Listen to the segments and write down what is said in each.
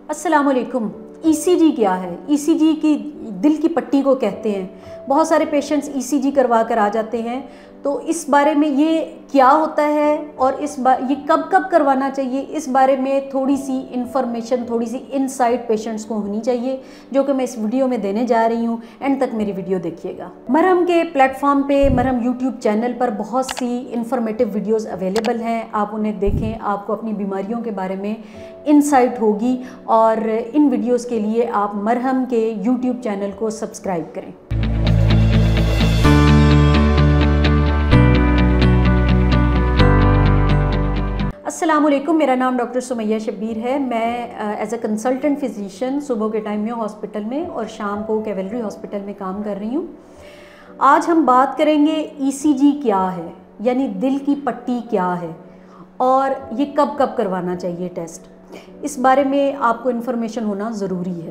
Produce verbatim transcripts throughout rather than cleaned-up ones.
अस्सलाम वालेकुम। ईसीजी क्या है? ईसीजी की दिल की पट्टी को कहते हैं। बहुत सारे पेशेंट्स ईसीजी करवा कर आ जाते हैं, तो इस बारे में ये क्या होता है और इस बार ये कब कब करवाना चाहिए, इस बारे में थोड़ी सी इन्फॉर्मेशन, थोड़ी सी इनसाइट पेशेंट्स को होनी चाहिए, जो कि मैं इस वीडियो में देने जा रही हूँ। एंड तक मेरी वीडियो देखिएगा। मरहम के प्लेटफॉर्म पे, मरहम यूट्यूब चैनल पर बहुत सी इन्फॉर्मेटिव वीडियोज़ अवेलेबल हैं। आप उन्हें देखें, आपको अपनी बीमारियों के बारे में इनसाइट होगी। और इन वीडियोज़ के लिए आप मरहम के यूट्यूब चैनल को सब्सक्राइब करें। अस्सलामुअलैकुम, मेरा नाम डॉक्टर सुमैया शब्बीर है। मैं एज अ कंसल्टेंट फिजिशियन सुबह के टाइम में हॉस्पिटल में और शाम को कैवेलरी हॉस्पिटल में काम कर रही हूँ। आज हम बात करेंगे ईसीजी क्या है, यानी दिल की पट्टी क्या है और ये कब कब करवाना चाहिए टेस्ट। इस बारे में आपको इन्फॉर्मेशन होना ज़रूरी है।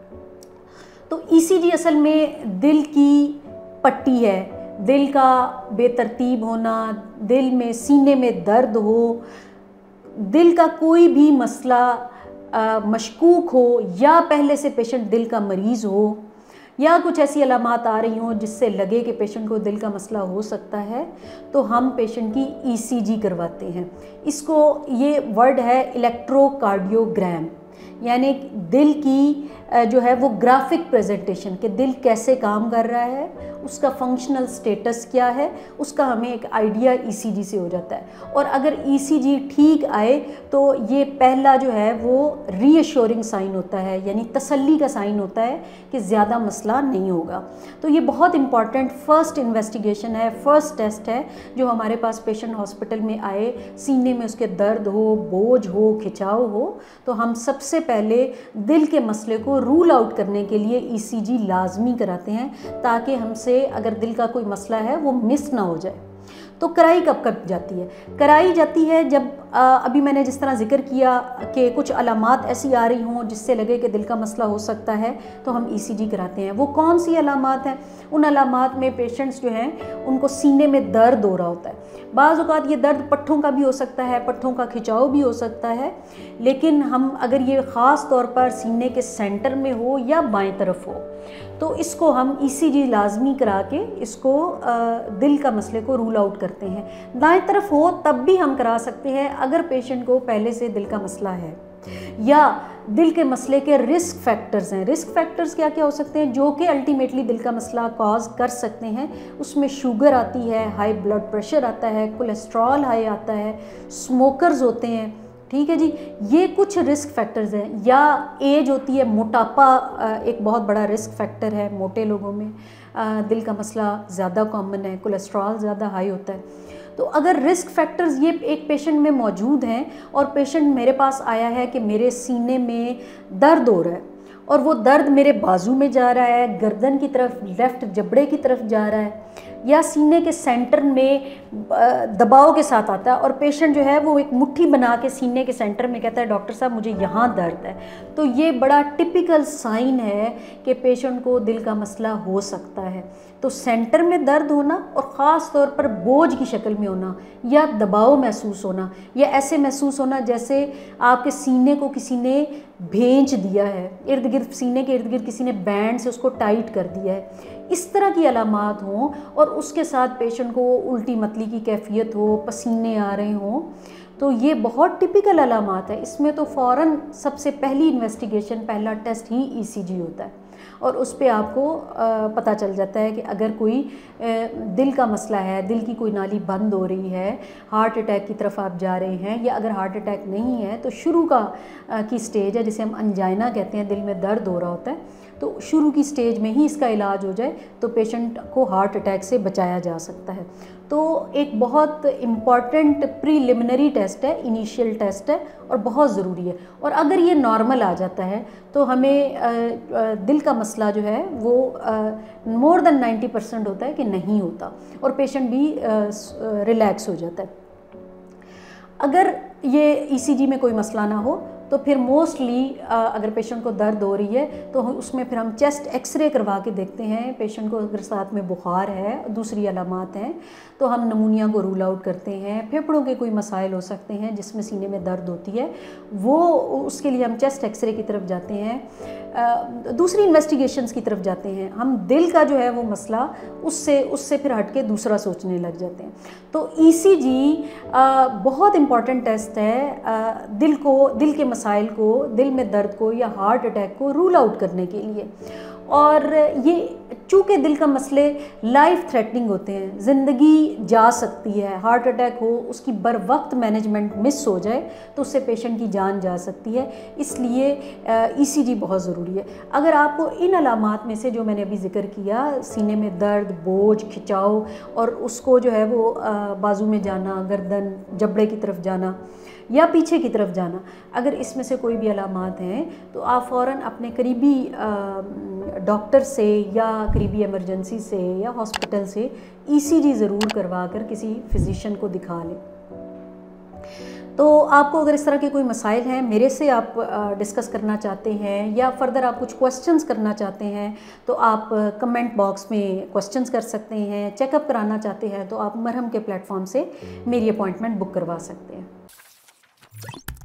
तो ईसीजी असल में दिल की पट्टी है। दिल का बेतरतीब होना, दिल में सीने में दर्द हो, दिल का कोई भी मसला आ, मशकूक हो, या पहले से पेशेंट दिल का मरीज़ हो, या कुछ ऐसी अलामात आ रही हों जिससे लगे कि पेशेंट को दिल का मसला हो सकता है, तो हम पेशेंट की ईसीजी करवाते हैं। इसको ये वर्ड है इलेक्ट्रोकार्डियोग्राम, यानी दिल की जो है वो ग्राफिक प्रेजेंटेशन कि दिल कैसे काम कर रहा है, उसका फंक्शनल स्टेटस क्या है, उसका हमें एक आइडिया ईसीजी से हो जाता है। और अगर ईसीजी ठीक आए तो ये पहला जो है वो रीअश्योरिंग साइन होता है, यानी तसल्ली का साइन होता है कि ज़्यादा मसला नहीं होगा। तो ये बहुत इंपॉर्टेंट फर्स्ट इन्वेस्टिगेशन है, फर्स्ट टेस्ट है जो हमारे पास पेशेंट हॉस्पिटल में आए, सीने में उसके दर्द हो, बोझ हो, खिंचाव हो, तो हम सबसे पहले दिल के मसले को रूल आउट करने के लिए ईसीजी लाजमी कराते हैं, ताकि हमसे अगर दिल का कोई मसला है वो मिस ना हो जाए। तो कराई कब कब जाती है? कराई जाती है जब आ, अभी मैंने जिस तरह जिक्र किया कि कुछ अलामात ऐसी आ रही हों जिससे लगे कि दिल का मसला हो सकता है, तो हम ईसीजी कराते हैं। वो कौन सी अलामात हैं? उन अलामात में पेशेंट्स जो हैं उनको सीने में दर्द हो रहा होता है। बाज़ औक़ात ये दर्द पट्ठों का भी हो सकता है, पट्ठों का खिंचाव भी हो सकता है, लेकिन हम अगर ये ख़ास तौर पर सीने के सेंटर में हो या बाएं तरफ हो, तो इसको हम ईसीजी लाजमी करा के इसको आ, दिल का मसले को रूल आउट करते हैं। दाएं तरफ हो तब भी हम करा सकते हैं अगर पेशेंट को पहले से दिल का मसला है, या दिल के मसले के रिस्क फैक्टर्स हैं। रिस्क फैक्टर्स क्या क्या हो सकते हैं जो कि अल्टीमेटली दिल का मसला कॉज कर सकते हैं? उसमें शुगर आती है, हाई ब्लड प्रेशर आता है, कोलेस्ट्रॉल हाई आता है, स्मोकर्स होते हैं, ठीक है जी, ये कुछ रिस्क फैक्टर्स हैं। या एज होती है, मोटापा एक बहुत बड़ा रिस्क फैक्टर है। मोटे लोगों में दिल का मसला ज़्यादा कॉमन है, कोलेस्ट्रॉल ज़्यादा हाई होता है। तो अगर रिस्क फैक्टर्स ये एक पेशेंट में मौजूद हैं और पेशेंट मेरे पास आया है कि मेरे सीने में दर्द हो रहा है और वो दर्द मेरे बाजू में जा रहा है, गर्दन की तरफ, लेफ़्ट जबड़े की तरफ जा रहा है, या सीने के सेंटर में दबाव के साथ आता है और पेशेंट जो है वो एक मुट्ठी बना के सीने के सेंटर में कहता है डॉक्टर साहब मुझे यहाँ दर्द है, तो ये बड़ा टिपिकल साइन है कि पेशेंट को दिल का मसला हो सकता है। तो सेंटर में दर्द होना और ख़ास तौर पर बोझ की शक्ल में होना, या दबाव महसूस होना, या ऐसे महसूस होना जैसे आपके सीने को किसी ने भेंच दिया है, इर्द गिर्द सीने के इर्द गिर्द किसी ने बैंड से उसको टाइट कर दिया है, इस तरह की अलामात हों और उसके साथ पेशेंट को उल्टी मतली की कैफियत हो, पसीने आ रहे हों, तो ये बहुत टिपिकल अलामात है। इसमें तो फ़ौरन सबसे पहली इन्वेस्टिगेशन, पहला टेस्ट ही ईसीजी होता है और उस पे आपको पता चल जाता है कि अगर कोई दिल का मसला है, दिल की कोई नाली बंद हो रही है, हार्ट अटैक की तरफ आप जा रहे हैं, या अगर हार्ट अटैक नहीं है तो शुरू का की स्टेज है जिसे हम अंजाइना कहते हैं, दिल में दर्द हो रहा होता है, तो शुरू की स्टेज में ही इसका इलाज हो जाए तो पेशेंट को हार्ट अटैक से बचाया जा सकता है। तो एक बहुत इम्पॉर्टेंट प्रीलिमिनरी टेस्ट है, इनिशियल टेस्ट है और बहुत ज़रूरी है। और अगर ये नॉर्मल आ जाता है तो हमें आ, आ, दिल का मसला जो है वो मोर देन नाइन्टी परसेंट होता है कि नहीं होता और पेशेंट भी रिलैक्स हो जाता है। अगर ये ईसीजी में कोई मसला ना हो तो फिर मोस्टली अगर पेशेंट को दर्द हो रही है तो उसमें फिर हम चेस्ट एक्सरे करवा के देखते हैं। पेशेंट को अगर साथ में बुखार है, दूसरी अलामात हैं, तो हम नमूनिया को रूल आउट करते हैं। फेफड़ों के कोई मसाइल हो सकते हैं जिसमें सीने में दर्द होती है, वो उसके लिए हम चेस्ट एक्सरे की तरफ जाते हैं। दूसरी इन्वेस्टिगेशंस की तरफ जाते हैं। हम दिल का जो है वो मसला उससे उससे फिर हट के दूसरा सोचने लग जाते हैं। तो ईसीजी बहुत इम्पॉर्टेंट टेस्ट है आ, दिल को, दिल के मसाइल को, दिल में दर्द को या हार्ट अटैक को रूल आउट करने के लिए। और ये चूँकि दिल का मसले लाइफ थ्रेटनिंग होते हैं, ज़िंदगी जा सकती है, हार्ट अटैक हो, उसकी बर वक्त मैनेजमेंट मिस हो जाए तो उससे पेशेंट की जान जा सकती है। इसलिए ईसीजी बहुत ज़रूरी है। अगर आपको इन अलामात में से जो मैंने अभी ज़िक्र किया, सीने में दर्द, बोझ, खिंचाव और उसको जो है वो बाजू में जाना, गर्दन, जबड़े की तरफ जाना या पीछे की तरफ जाना, अगर इसमें से कोई भी अलामात हैं तो आप फ़ौरन अपने करीबी डॉक्टर से या करीबी इमरजेंसी से या हॉस्पिटल से ईसीजी ज़रूर करवा कर किसी फिजिशियन को दिखा लें। तो आपको अगर इस तरह के कोई मसाइल हैं, मेरे से आप डिस्कस करना चाहते हैं या फर्दर आप कुछ क्वेश्चंस करना चाहते हैं तो आप कमेंट बॉक्स में क्वेश्चंस कर सकते हैं। चेकअप कराना चाहते हैं तो आप मरहम के प्लेटफॉर्म से मेरी अपॉइंटमेंट बुक करवा सकते हैं।